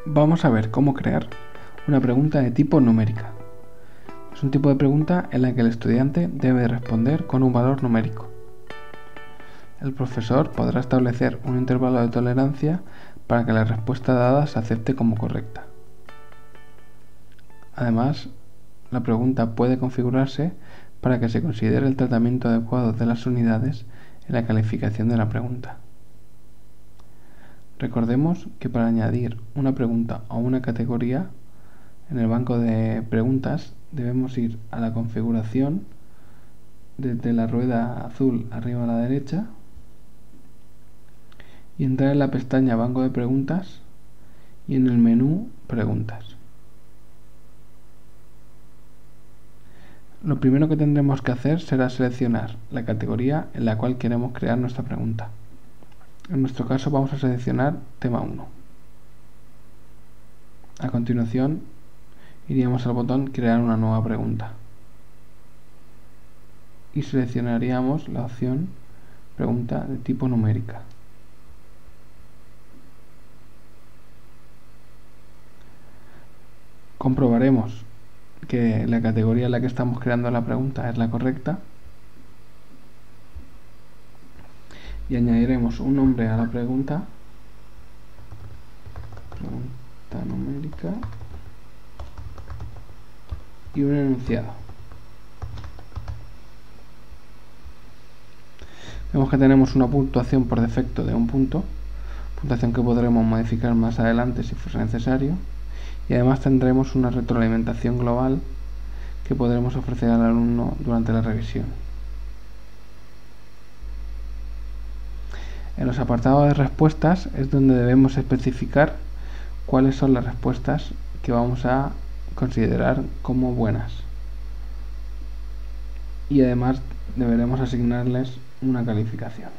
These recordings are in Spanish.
Vamos a ver cómo crear una pregunta de tipo numérica. Es un tipo de pregunta en la que el estudiante debe responder con un valor numérico. El profesor podrá establecer un intervalo de tolerancia para que la respuesta dada se acepte como correcta. Además, la pregunta puede configurarse para que se considere el tratamiento adecuado de las unidades en la calificación de la pregunta. Recordemos que para añadir una pregunta o una categoría en el banco de preguntas debemos ir a la configuración desde la rueda azul arriba a la derecha y entrar en la pestaña banco de preguntas y en el menú preguntas. Lo primero que tendremos que hacer será seleccionar la categoría en la cual queremos crear nuestra pregunta. En nuestro caso vamos a seleccionar tema 1. A continuación iríamos al botón crear una nueva pregunta y seleccionaríamos la opción pregunta de tipo numérica. Comprobaremos que la categoría en la que estamos creando la pregunta es la correcta y añadiremos un nombre a la pregunta numérica y un enunciado. Vemos que tenemos una puntuación por defecto de 1 punto, puntuación que podremos modificar más adelante si fuese necesario, y además tendremos una retroalimentación global que podremos ofrecer al alumno durante la revisión. En los apartados de respuestas es donde debemos especificar cuáles son las respuestas que vamos a considerar como buenas. Y además deberemos asignarles una calificación.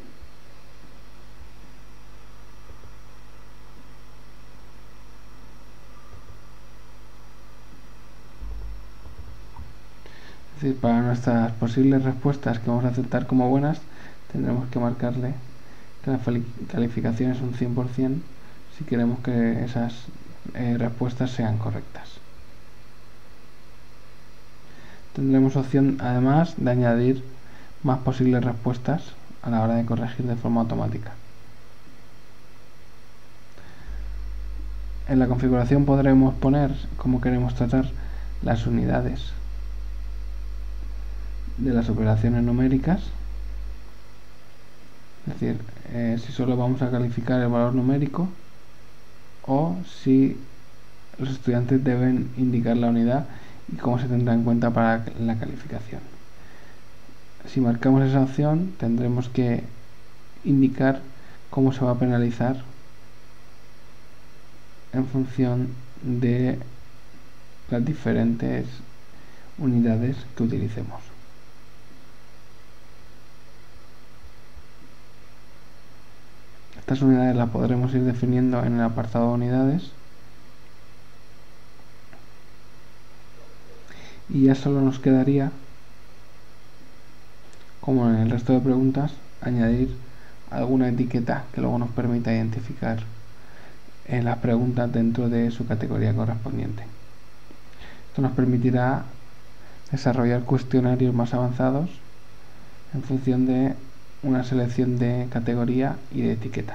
Es decir, para nuestras posibles respuestas que vamos a aceptar como buenas, tendremos que marcarle que la calificación es un 100% si queremos que esas respuestas sean correctas. Tendremos opción además de añadir más posibles respuestas a la hora de corregir de forma automática. En la configuración podremos poner cómo queremos tratar las unidades de las operaciones numéricas, es decir, si solo vamos a calificar el valor numérico o si los estudiantes deben indicar la unidad y cómo se tendrá en cuenta para la calificación. Si marcamos esa opción, tendremos que indicar cómo se va a penalizar en función de las diferentes unidades que utilicemos. Estas unidades las podremos ir definiendo en el apartado de unidades y ya solo nos quedaría, como en el resto de preguntas, añadir alguna etiqueta que luego nos permita identificar las preguntas dentro de su categoría correspondiente. Esto nos permitirá desarrollar cuestionarios más avanzados en función de una selección de categoría y de etiqueta.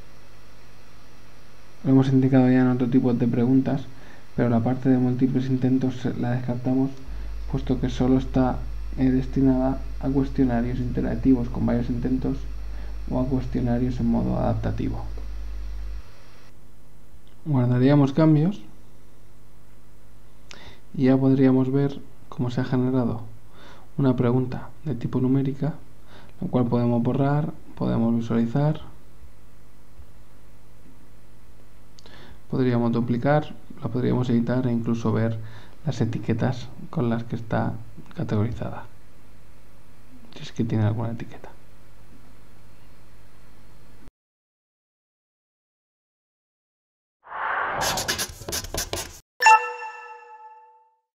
Lo hemos indicado ya en otro tipo de preguntas, pero la parte de múltiples intentos la descartamos puesto que solo está destinada a cuestionarios interactivos con varios intentos o a cuestionarios en modo adaptativo. Guardaríamos cambios y ya podríamos ver cómo se ha generado una pregunta de tipo numérica, la cual podemos borrar, podemos visualizar, podríamos duplicar, la podríamos editar e incluso ver las etiquetas con las que está categorizada, si es que tiene alguna etiqueta.